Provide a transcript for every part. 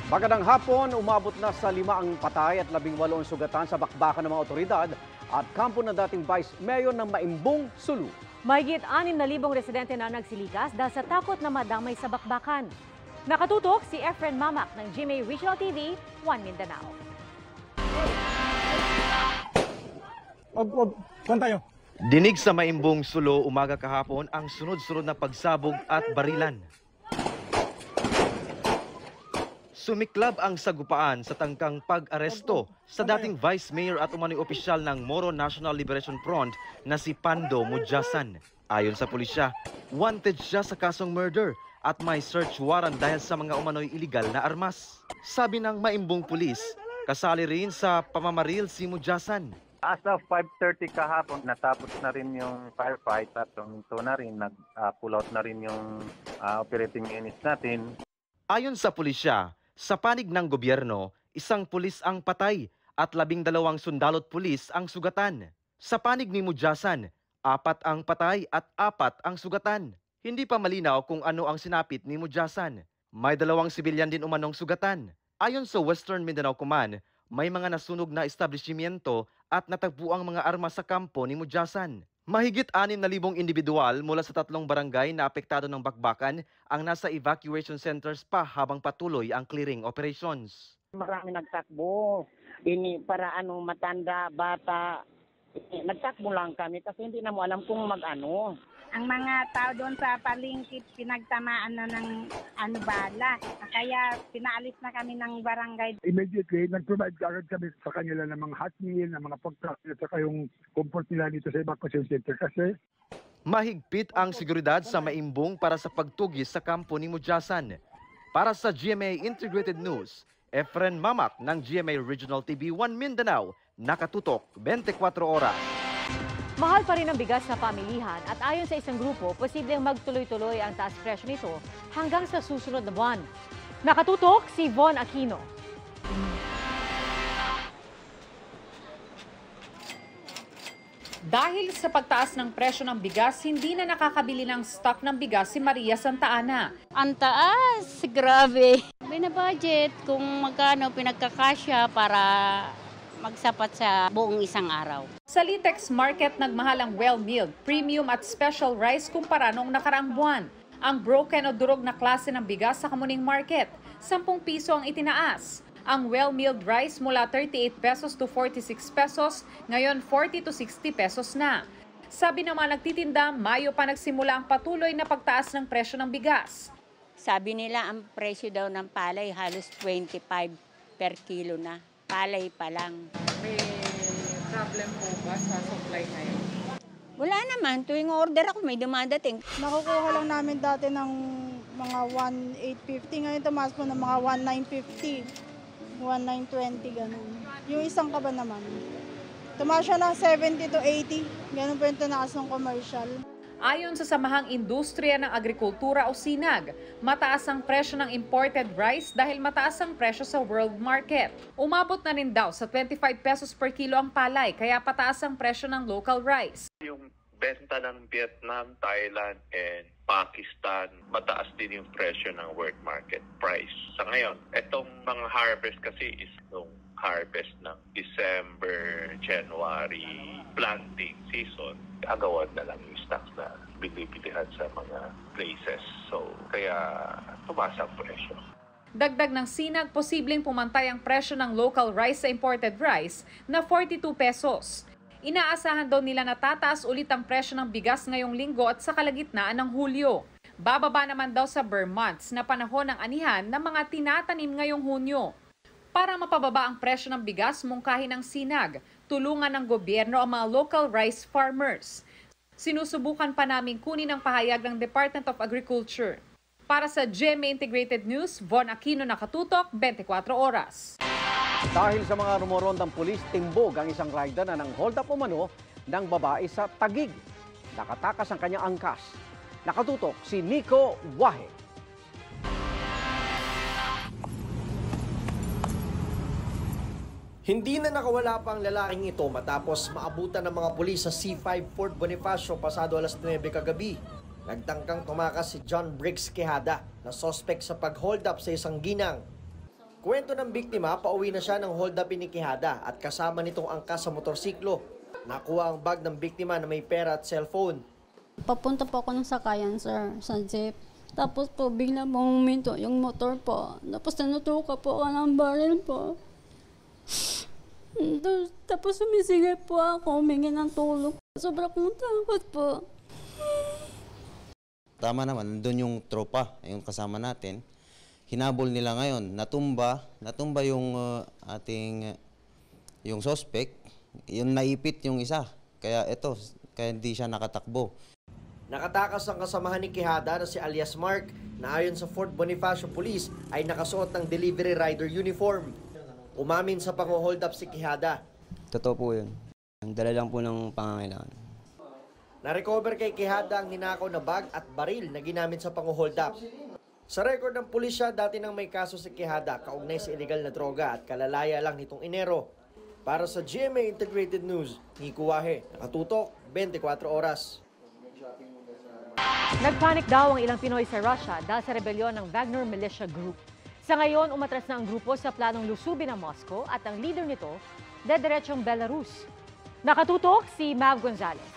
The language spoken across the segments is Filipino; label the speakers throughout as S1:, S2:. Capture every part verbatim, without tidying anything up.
S1: Magandang hapon, umabot na sa lima ang patay at labing walo ang sugatan sa bakbakan ng mga otoridad at kampo ng dating Vice Mayor ng Maimbong, Sulu.
S2: Mahigit anim na libong residente na nagsilikas dahil sa takot na madamay sa bakbakan. Nakatutok si Efren Mamak ng G M A Regional T V, One Mindanao.
S3: Wag, wag, kuhan tayo.
S4: Dinig sa Maimbong, Sulu umaga kahapon ang sunod-sunod na pagsabog at barilan. Sumiklab ang sagupaan sa tangkang pag-aresto sa dating Vice Mayor at umano'y opisyal ng Moro National Liberation Front na si Pando Mudyasan. Ayon sa pulisya, wanted siya sa kasong murder at may search warrant dahil sa mga umano'y iligal na armas. Sabi ng Maimbong Pulis, kasali rin sa pamamaril si Mudyasan.
S5: As of five thirty kahapon, natapos na rin yung firefight at ito na rin, nag-pull out na rin yung uh, operating units natin.
S4: Ayon sa pulisya, sa panig ng gobyerno, isang pulis ang patay at labing dalawang sundalo't pulis ang sugatan. Sa panig ni Mudyasan, apat ang patay at apat ang sugatan. Hindi pa malinaw kung ano ang sinapit ni Mudyasan. May dalawang sibilyan din umanong sugatan. Ayon sa Western Mindanao Command, may mga nasunog na establishmento at natagpo ang mga armas sa kampo ni Mudyasan. Mahigit anim na libong individual mula sa tatlong barangay na apektado ng bakbakan ang nasa evacuation centers pa habang patuloy ang clearing operations.
S6: Marami nagtakbo. Ini para ano matanda, bata. Nagtakbo lang kami kasi hindi na mo alam kung mag-ano.
S7: Ang mga tao doon sa palengke pinagtamaan na ng ano bala. Kaya pinaalis na kami ng barangay.
S3: Immediately, nag-provide agad kami sa kanila ng mga hot meal, ng mga pagkakas at saka yung comfort nila dito sa evacuation center kasi
S4: mahigpit ang seguridad sa Maimbong para sa pagtugis sa kampo ni Mudyasan. Para sa G M A Integrated News, Efren Mamak ng G M A Regional T V One Mindanao, nakatutok twenty-four oras.
S2: Mahal pa rin ang bigas na pamilihan at ayon sa isang grupo, posibleng magtuloy-tuloy ang taas presyo nito hanggang sa susunod na buwan. Nakatutok si Von Aquino.
S8: Dahil sa pagtaas ng presyo ng bigas, hindi na nakakabili ng stock ng bigas si Maria Santa Ana.
S9: Ang taas, grabe. Binabudget kung magkano pinagkakasya para magsapat sa buong isang araw.
S8: Sa Litex Market, nagmahal ang well-milled, premium at special rice kumpara noong nakaraang buwan. Ang broken o durog na klase ng bigas sa Kamuning Market, ten piso ang itinaas. Ang well-milled rice mula thirty-eight pesos to forty-six pesos, ngayon forty to sixty pesos na. Sabi ng mga nagtitinda, Mayo pa nagsimula ang patuloy na pagtaas ng presyo ng bigas.
S9: Sabi nila ang presyo daw ng palay halos twenty-five per kilo na. Palay pa lang.
S8: May problem po ba sa supply ngayon?
S9: Wala naman. Tuwing order ako, may dumadating.
S10: Nakukuha lang namin dati ng mga one eight fifty. Ngayon tumaas po ng mga one nine fifty. one nine twenty, ganun. Yung isang kaba naman. Tumaas siya ng seventy to eighty. Ganun po yung tunaas ng commercial.
S8: Ayon sa Samahang Industriya ng Agrikultura o SINAG, mataas ang presyo ng imported rice dahil mataas ang presyo sa world market. Umabot na rin daw sa twenty-five pesos per kilo ang palay, kaya pataas ang presyo ng local rice.
S11: Yung benta ng Vietnam, Thailand, and Pakistan, mataas din yung presyo ng world market price. Sa ngayon, itong mga harvest kasi is yung harvest ng December, January planting season. Agawan na lang yung stocks na binibilihan sa mga places. So, kaya tumaas ang presyo.
S8: Dagdag ng SINAG, posibleng pumantay ang presyo ng local rice sa imported rice na forty-two pesos. Inaasahan daw nila na tataas ulit ang presyo ng bigas ngayong linggo at sa kalagitnaan ng Hulyo. Bababa naman daw sa bare months na panahon ng anihan ng mga tinatanim ngayong Hunyo. Para mapababa ang presyo ng bigas, mungkahin ng SINAG, tulungan ng gobyerno ang mga local rice farmers. Sinusubukan pa namin kunin ang pahayag ng Department of Agriculture. Para sa G M A Integrated News, Von Aquino, nakatutok twenty-four oras.
S1: Dahil sa mga rumorondang pulis, timbog ang isang rider na nang hold up umano ng babae sa Taguig. Nakatakas ang kanyang angkas. Nakatutok si Nico Wahe.
S12: Hindi na nakawala pa ang lalaking ito matapos maabutan ng mga pulis sa C five Fort Bonifacio pasado alas nuwebe kagabi. Nagtangkang tumakas si John Briggs Quejada na suspect sa pag-hold up sa isang ginang. Kwento ng biktima, pauwi na siya ng hold up ni Quijada at kasama nitong angkas sa motorsiklo. Nakuha ang bag ng biktima na may pera at cellphone.
S9: Papunta po ako ng sakayan, sir, sa jeep. Tapos po, bigla pong huminto yung motor po. Tapos nanutuka po ako ng baril po. Tapos sumisigay po ako, humingi ng tulong. Sobrang takot po.
S13: Tama naman, doon yung tropa, yung kasama natin. Hinabol nila ngayon, natumba, natumba yung uh, ating, uh, yung suspect, yung naipit yung isa. Kaya ito, kaya hindi siya nakatakbo.
S12: Nakatakas ang kasamahan ni Quijada na si alias Mark na ayon sa Fort Bonifacio Police ay nakasuot ng delivery rider uniform. Umamin sa pang-hold up si Quijada.
S14: Totoo po yun. Ang dala lang po ng pangangailangan.
S12: Na-recover kay Quijada ang ninakaw na bag at baril na ginamit sa pang-hold up. Sa record ng pulisya, dati nang may kaso si Quijada kaugnay sa illegal na droga at kalalaya lang nitong Enero. Para sa G M A Integrated News, Nico Wahe, nakatutok, twenty-four oras.
S2: Nagpanik daw ang ilang Pinoy sa Russia dahil sa rebelyon ng Wagner Militia Group. Sa ngayon, umatras na ang grupo sa planong lusubin ang Moscow at ang leader nito, dediretsyong Belarus. Nakatutok si Mav Gonzalez.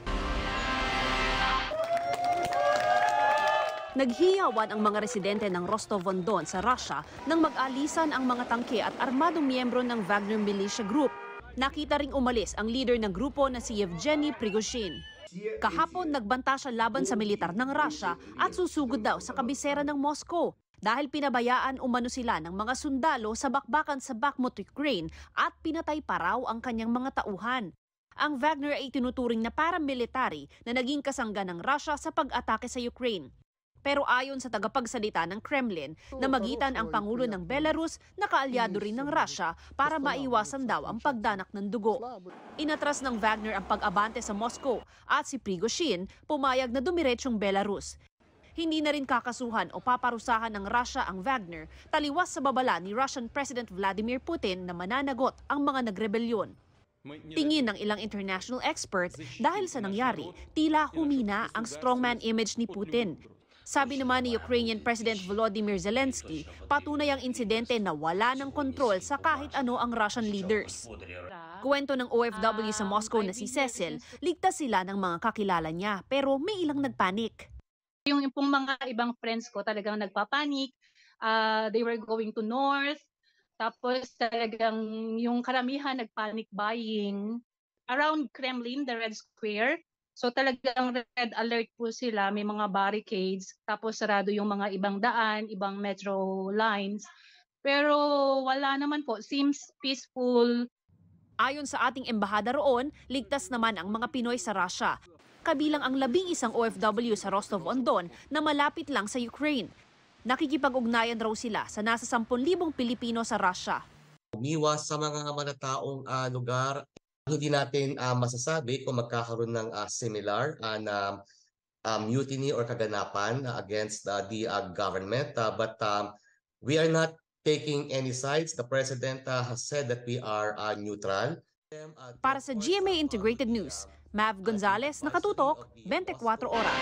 S15: Naghiyawan ang mga residente ng Rostov-on-Don sa Russia nang mag-alisan ang mga tangke at armadong miyembro ng Wagner Militia Group. Nakita ring umalis ang leader ng grupo na si Yevgeny Prigozhin. Kahapon, nagbanta siya laban sa militar ng Russia at susugod daw sa kabisera ng Moscow dahil pinabayaan umano sila ng mga sundalo sa bakbakan sa Bakhmut, Ukraine at pinatay pa raw ang kanyang mga tauhan. Ang Wagner ay tinuturing na paramilitary na naging kasangga ng Russia sa pag-atake sa Ukraine. Pero ayon sa tagapagsalita ng Kremlin, namagitan ang Pangulo ng Belarus na kaalyado rin ng Russia para maiwasan daw ang pagdanak ng dugo. Inatras ng Wagner ang pag-abante sa Moscow at si Prigozhin pumayag na dumiretsyong Belarus. Hindi na rin kakasuhan o paparusahan ng Russia ang Wagner taliwas sa babala ni Russian President Vladimir Putin na mananagot ang mga nagrebelyon. Tingin ng ilang international experts dahil sa nangyari, tila humina ang strongman image ni Putin. Sabi naman ni Ukrainian President Volodymyr Zelensky, patunay ang insidente na wala ng kontrol sa kahit ano ang Russian leaders. Kuwento ng O F W sa Moscow na si Cecil, ligtas sila ng mga kakilala niya pero may ilang nagpanik.
S16: Yung pong mga ibang friends ko talagang nagpapanik, uh, they were going to north, tapos talagang yung karamihan nagpanic buying around Kremlin, the Red Square. So talagang red alert po sila, may mga barricades, tapos sarado yung mga ibang daan, ibang metro lines. Pero wala naman po, seems peaceful.
S15: Ayon sa ating embahada roon, ligtas naman ang mga Pinoy sa Russia. Kabilang ang labing isang O F W sa Rostov-on-Don na malapit lang sa Ukraine. Nakikipag-ugnayan raw sila sa nasa sampung libong Pilipino sa Russia.
S17: Umiwas sa mga manataong uh, lugar. Hindi natin uh, masasabi kung magkakaroon ng uh, similar uh, na uh, mutiny or kaganapan uh, against uh, the uh, government. Uh, but um, we are not taking any sides. The President uh, has said that we are uh, neutral.
S15: Para sa G M A Integrated News, Mav Gonzalez, nakatutok, twenty-four oras.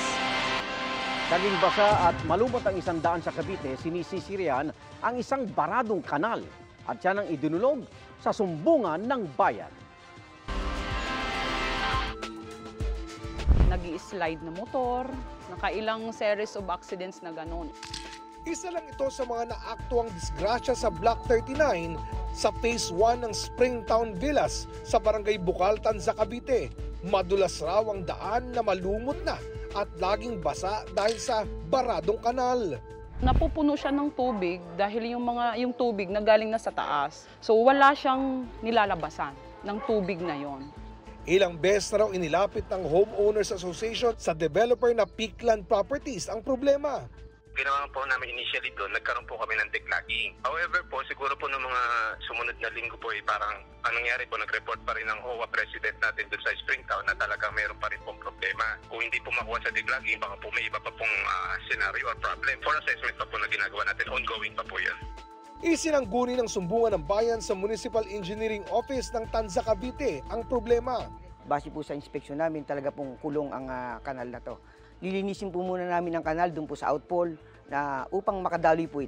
S1: Naging basa at malumot ang isang daan sa Cavite, sinisisirian ang isang baradong kanal at yan ang idinulog sa sumbungan ng bayan.
S18: Nag-i-slide na motor, nakailang series of accidents na ganun.
S19: Isa lang ito sa mga naaktuang disgrasya sa Block thirty-nine sa Phase one ng Springtown Villas sa Barangay Bukaltan sa Cavite. Madulas raw ang daan na malumot na at laging basa dahil sa baradong kanal.
S18: Napupuno siya ng tubig dahil yung mga yung tubig na galing na sa taas. So wala siyang nilalabasan ng tubig na yon.
S19: Ilang beses na raw inilapit ng Homeowners Association sa developer na Peakland Properties ang problema.
S20: Ginawa po namin initially doon, nagkaroon po kami ng declogging. However po, siguro po ng mga sumunod na linggo po, eh, parang anong nangyari po, nag-report pa rin ng O W A president natin doon sa Springtown na talagang mayroon pa rin pong problema. Kung hindi po makuha sa declogging, baka po may iba pa pong uh, scenario or problem. For assessment pa po na ginagawa natin, ongoing pa po yan.
S19: Isinangguni ng sumbungan ng bayan sa Municipal Engineering Office ng Tanza, Cavite ang problema.
S21: Base po sa inspeksyon namin, talaga pong kulong ang uh, kanal na to. Lilinisin po muna namin ang kanal doon po sa outfall na upang makadaloy po ito.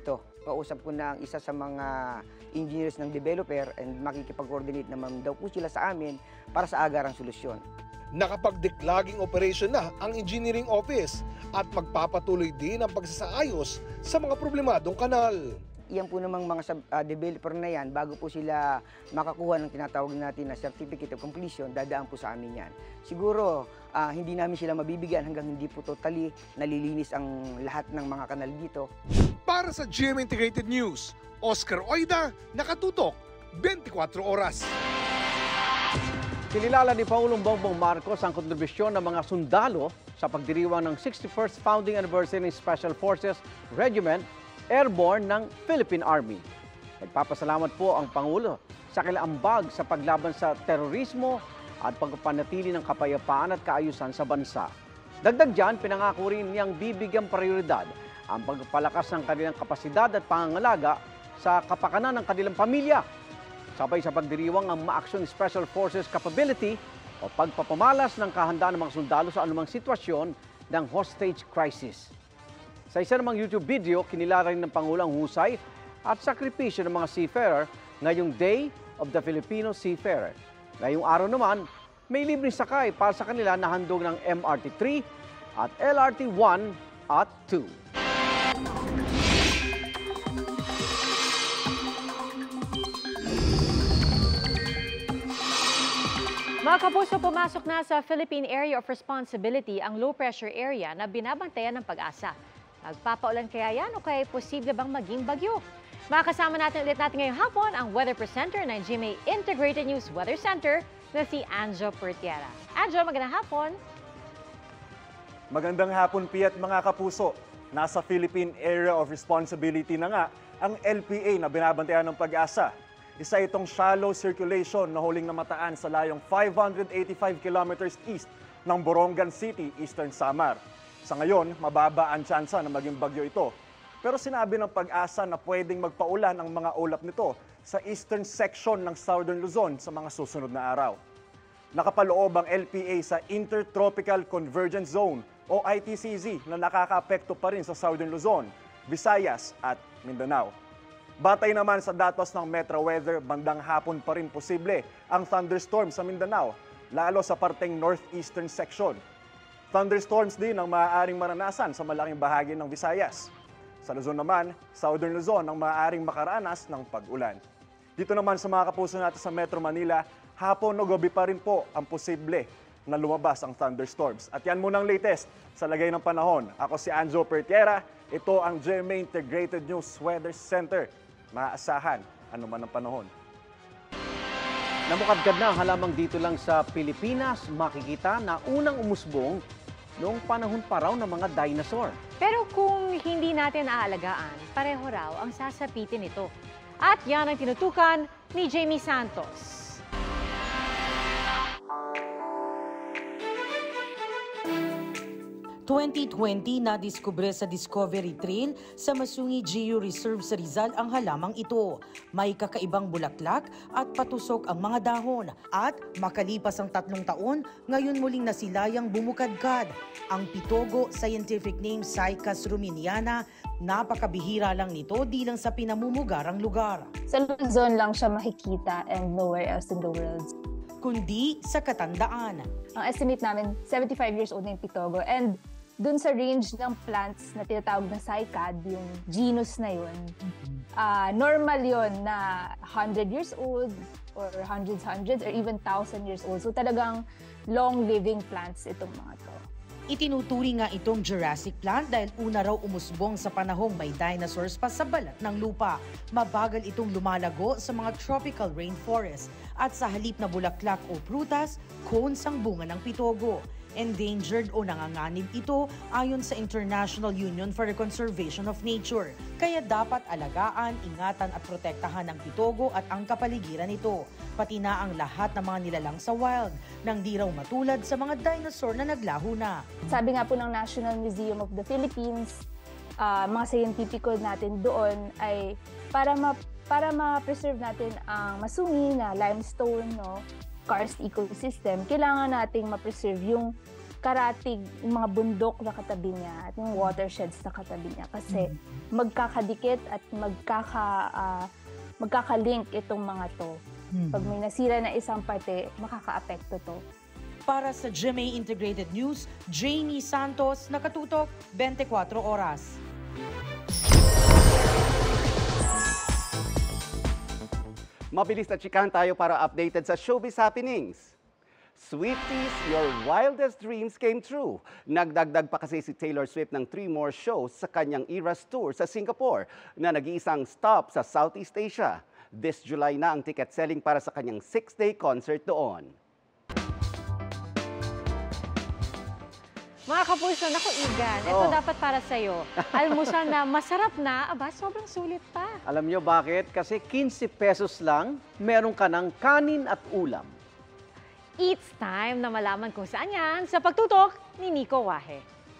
S21: kausap ko na ang isa sa mga engineers ng developer and makikipag-coordinate naman daw po sila sa amin para sa agarang solusyon.
S19: Nakapagdeklaging operation na ang engineering office at magpapatuloy din ang pagsasaayos sa mga problemadong kanal.
S21: Iyan po namang mga sub, uh, developer na yan, bago po sila makakuha ng tinatawag natin na Certificate of Completion, dadaan po sa amin yan. Siguro, uh, hindi namin sila mabibigyan hanggang hindi po totally nalilinis ang lahat ng mga kanal dito.
S19: Para sa G M Integrated News, Oscar Oida, nakatutok, twenty-four oras.
S1: Kinilala ni Pangulong Bongbong Marcos ang kontribusyon ng mga sundalo sa pagdiriwang ng sixty-first Founding Anniversary ng Special Forces Regiment Airborne ng Philippine Army. Nagpapasalamat po ang Pangulo sa kailaambag sa paglaban sa terorismo at pagpapanatili ng kapayapaan at kaayusan sa bansa. Dagdag dyan, pinangako rin niyang bibigyang prioridad ang pagpalakas ng kanilang kapasidad at pangangalaga sa kapakanan ng kanilang pamilya. Sabay sa pagdiriwang ang Ma-Action Special Forces Capability o pagpapamalas ng kahandaan ng mga sundalo sa anumang sitwasyon ng hostage crisis. Sa isa namang YouTube video, kinilala rin ng Pangulo ang husay at sakripisyo ng mga seafarer ngayong Day of the Filipino Seafarer. Ngayong araw naman, may libreng sakay para sa kanila na handog ng M R T three at L R T one at two.
S2: Mga kapuso, pumasok na sa Philippine Area of Responsibility ang low-pressure area na binabantayan ng Pag-asa. Magpapaulan kaya yan o kaya posible bang maging bagyo? Makakasama natin ulit natin ngayong hapon ang weather presenter ng G M A Integrated News Weather Center na si Anjo Pertiera. Anjo, magandang hapon.
S5: Magandang hapon, Piat, mga kapuso. Nasa Philippine Area of Responsibility na nga ang L P A na binabantayan ng Pag-asa. Isa itong shallow circulation na huling namataan sa layong five hundred eighty-five kilometers east ng Borongan City, Eastern Samar. Sa ngayon, mababa ang tsansa na maging bagyo ito. Pero sinabi ng Pag-asa na pwedeng magpaulan ang mga ulap nito sa eastern section ng Southern Luzon sa mga susunod na araw. Nakapaloob ang L P A sa Intertropical Convergence Zone o I T C Z na nakakaapekto pa rin sa Southern Luzon, Visayas at Mindanao. Batay naman sa datos ng Metro Weather, bandang hapon pa rin posible ang thunderstorm sa Mindanao, lalo sa parteng northeastern section. Thunderstorms din ang maaaring maranasan sa malaking bahagi ng Visayas. Sa Luzon naman, Southern Luzon ang maaaring makaranas ng pag-ulan. Dito naman sa mga kapuso natin sa Metro Manila, hapon o gabi pa rin po ang posible na lumabas ang thunderstorms. At yan muna ang latest sa lagay ng panahon. Ako si Anjo Pertiera, ito ang G M A Integrated News Weather Center. Maaasahan anuman ang panahon.
S1: Namukadkad na ang halamang dito lang sa Pilipinas, makikita na unang umusbong noong panahon pa raw ng mga dinosaur.
S2: Pero kung hindi natin aalagaan, pareho raw ang sasapitin ito. At yan ang tinutukan ni Jamie Santos.
S22: twenty twenty nadiskubre sa Discovery Trail sa Masungi Geo Reserve sa Rizal ang halamang ito. May kakaibang bulaklak at patusok ang mga dahon. At makalipas ang tatlong taon, ngayon muling nasilayang bumukadkad. Ang pitogo, scientific name Cycas ruminiana, napakabihira lang nito di lang sa pinamumugarang lugar.
S23: Sa Luzon lang siya makikita and nowhere else in the world.
S22: Kundi sa Katandaan.
S23: Ang estimate namin, seventy-five years old na yung pitogo, and dun sa range ng plants na tinatawag na cycad, yung genus na yun, uh, normal yun na one hundred years old or hundreds, hundreds, or even one thousand years old. So talagang long-living plants itong mga to.
S22: Itinuturing nga itong Jurassic plant dahil una raw umusbong sa panahong may dinosaurs pa sa balat ng lupa. Mabagal itong lumalago sa mga tropical rainforest at sa halip na bulaklak o prutas, cones ang bunga ng pitogo. Endangered o nanganganib ito ayon sa International Union for the Conservation of Nature. Kaya dapat alagaan, ingatan at protektahan ang pitogo at ang kapaligiran nito, pati na ang lahat ng mga nilalang sa wild, nang di raw matulad sa mga dinosaur na naglaho na.
S23: Sabi nga po ng National Museum of the Philippines, uh, mga scientifico natin doon ay para ma para ma-preserve natin ang masungi na limestone, no, karst ecosystem, kailangan nating ma-preserve yung karatig, yung mga bundok na katabi niya at yung watersheds na katabi niya. Kasi magkakadikit at magkaka, uh, magkakalink itong mga to. Pag may nasira na isang parte, makaka-apekto to.
S22: Para sa G M A Integrated News, Jamie Santos, nakatutok, twenty-four oras.
S3: Mabilis na chikahan tayo para updated sa showbiz happenings. Swifties, your wildest dreams came true. Nagdagdag pa kasi si Taylor Swift ng three more shows sa kanyang Eras Tour sa Singapore na nag-iisang stop sa Southeast Asia. This July na ang ticket selling para sa kanyang six-day concert doon.
S2: Mga kapuso, naku Igan, ito
S1: Oh.
S2: dapat para sa'yo. Almusal na masarap na, aba, sobrang sulit pa.
S1: Alam nyo bakit? Kasi fifteen pesos lang, meron ka ng kanin at ulam.
S2: It's time na malaman kung saan yan sa pagtutok ni Nico Wahe.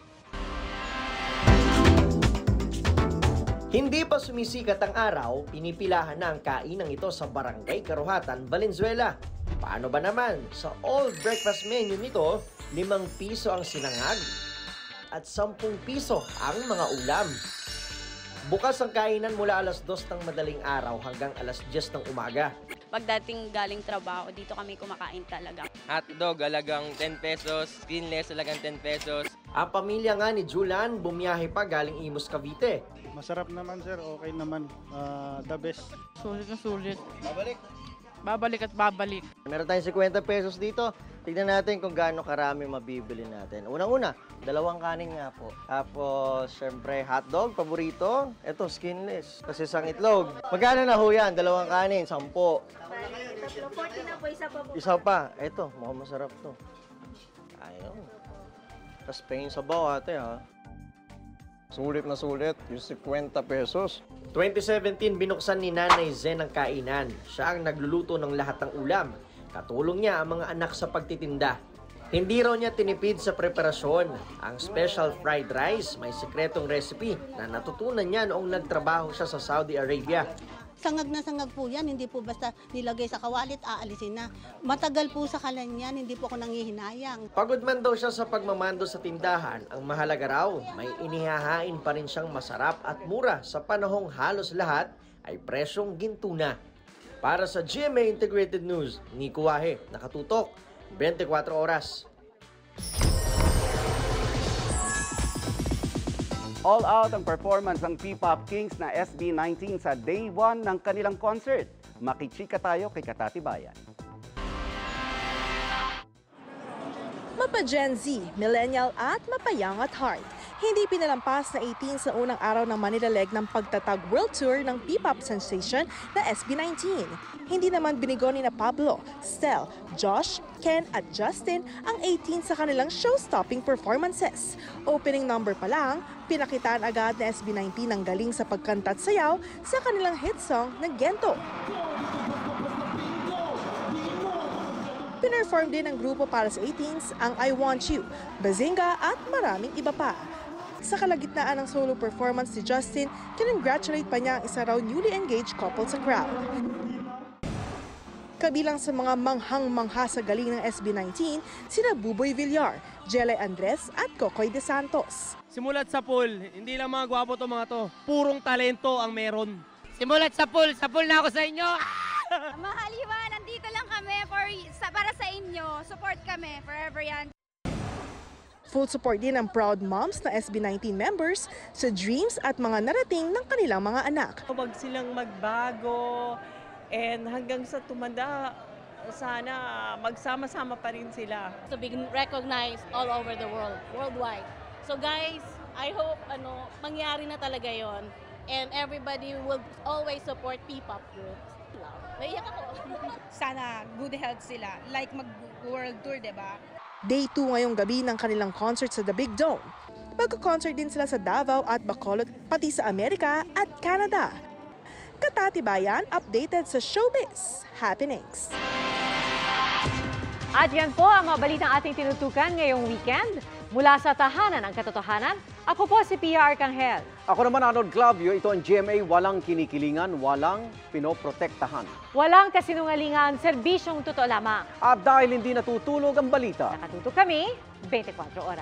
S12: Hindi pa sumisikat ang araw, pinipilahan na ang kainang ito sa Barangay Karuhatan, Valenzuela. Paano ba naman? Sa all breakfast menu nito, limang piso ang sinangag at sampung piso ang mga ulam. Bukas ang kainan mula alas dos ng madaling araw hanggang alas diyes ng umaga.
S6: Pagdating galing trabaho, dito kami kumakain talaga.
S7: Hotdog, alagang ten pesos. Skinless, alagang ten pesos.
S12: Ang pamilya nga ni Julan, bumiyahe pa galing Imus, Cavite.
S24: Masarap naman sir, okay naman. Uh, the best.
S18: Sulit na sulit.
S12: Babalik.
S18: Babalik at babalik.
S12: Meron tayong fifty pesos dito. Tignan natin kung gaano karami mabibili natin. Unang-una, dalawang kanin nga po. Tapos, syempre, hotdog, paborito. Ito, skinless. Kasi isang itlog. Magkano na ho yan? Dalawang kanin, sampo.
S23: forty na po, isa pa po.
S12: Isa pa. Ito, mukhang masarap to. Ayun. Tapos pengin sa bawa, ate, ha?
S25: Sulit na sulit, yung fifty pesos.
S12: twenty seventeen, binuksan ni Nanay Zen ang kainan. Siya ang nagluluto ng lahat ng ulam. Katulong niya ang mga anak sa pagtitinda. Hindi raw niya tinipid sa preparasyon. Ang special fried rice, may sikretong recipe na natutunan niya noong nagtrabaho siya sa Saudi Arabia.
S26: Sangag na sangag po yan, hindi po basta nilagay sa kawalit, aalisin na. Matagal po sa kalan yan, hindi po ako nangihinayang.
S12: Pagod man daw siya sa pagmamando sa tindahan, ang mahalaga raw, may inihahain pa rin siyang masarap at mura sa panahong halos lahat ay presyong ginto na. Para sa G M A Integrated News, Nico Wahe, nakatutok, twenty-four oras.
S3: All out ang performance ng P-Pop Kings na S B nineteen sa day one ng kanilang concert. Makichika tayo kay Katati Bayan.
S27: Mapa-Gen Z, Millennial at mapa-Young at Heart. Hindi pinalampas na eighteen sa unang araw ng Manila leg ng pagtatag World Tour ng P-Pop sensation na S B nineteen. Hindi naman binigo ni na Pablo, Stel, Josh, Ken at Justin ang eighteen sa kanilang show-stopping performances. Opening number pa lang, pinakitaan agad na S B nineteen ang galing sa pagkanta at sayaw sa kanilang hit song na Gento. Pinerform din ng grupo para sa eighteens ang I Want You, Bazinga at maraming iba pa. Sa kalagitnaan ng solo performance ni Justin, kinongratulate pa niya ang isa raw newly engaged couple sa crowd. Kabilang sa mga manghang-mangha sa galing ng S B nineteen, sina Buboy Villar, Jelay Andres at Kokoy De Santos.
S28: Simulat sa pool, hindi lang mga gwapo to mga to, purong talento ang meron.
S29: Simulat sa pool, sa pool na ako sa inyo!
S30: Mahaliwa, nandito lang kami for, sa, para sa inyo. Support kami, forever yan.
S27: Full support din ang proud moms na S B nineteen members sa dreams at mga narating ng kanilang mga anak.
S31: Huwag silang magbago and hanggang sa tumanda, sana magsama-sama pa rin sila.
S29: To be recognized all over the world, worldwide. So guys, I hope ano mangyari na talaga yon and everybody will always support P-Pop groups. Naiyak ako.
S30: Sana good health sila, like mag-world tour, diba?
S27: Day two ngayong gabi ng kanilang concert sa The Big Dome. Magka-concert din sila sa Davao at Bacolod, pati sa Amerika at Canada. Katati Bayan, updated sa Showbiz Happenings.
S2: At yan po ang mga balitang ating tinutukan ngayong weekend. Mula sa tahanan ng katotohanan, ako po si Pia Arcangel.
S1: Ako naman, Arnold Clavio. Ito ang G M A, walang kinikilingan, walang pinoprotektahan.
S2: Walang kasinungalingan, serbisyong totoo lamang.
S1: At dahil hindi natutulog ang balita,
S2: Nakatuto kami, twenty-four oras.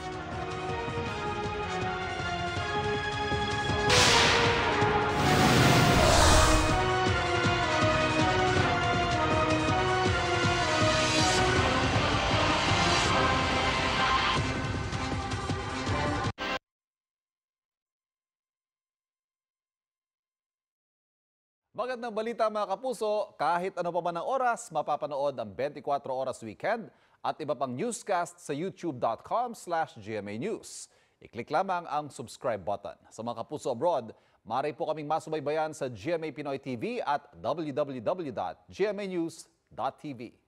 S4: Magandang balita mga kapuso, kahit ano pa man ang oras, mapapanood ang twenty-four oras weekend at iba pang newscast sa youtube dot com slash G M A News. I-click lamang ang subscribe button. Sa mga kapuso abroad, maaari po kaming masubaybayan sa G M A Pinoy T V at w w w dot g m a news dot t v.